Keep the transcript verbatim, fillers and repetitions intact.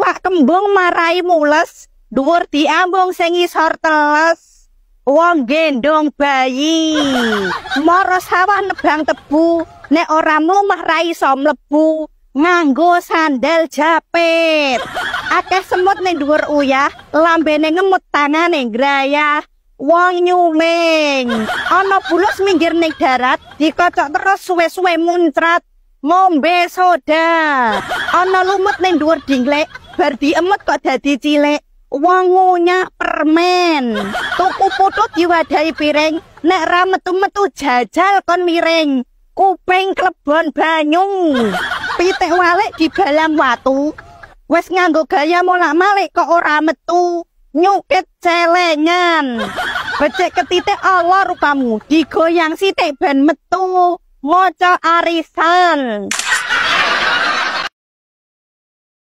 Numpak kembung marai mules, dhuwur diambung sing ngisor teles. Wong gendong bayi, mara sawah nebang tebu, nek ora mlumah ra iso mlebu. Nganggo sandal japit. Akeh semut ning dhuwur uyah, lambene ngemut tangane grayah. Wong nyuling, ana bulus minggir ning darat, dikocok terus suwe-suwe muncrat. Ngombe soda, ana lumut ning dhuwur dinglek, bar diemut kok dadi cilik. Wong ngunyah permen, tuku putu diwadahi piring, nek ra metu-metu jajal kon miring. Kuping klebon banyu, pitik walik dibalam watu. Wes nganggo gaya molak-malik kok ora metu. Nyukit celengan, becek ketitik Allah rupamu, digoyang sithik ben metu. Ngoco arisan.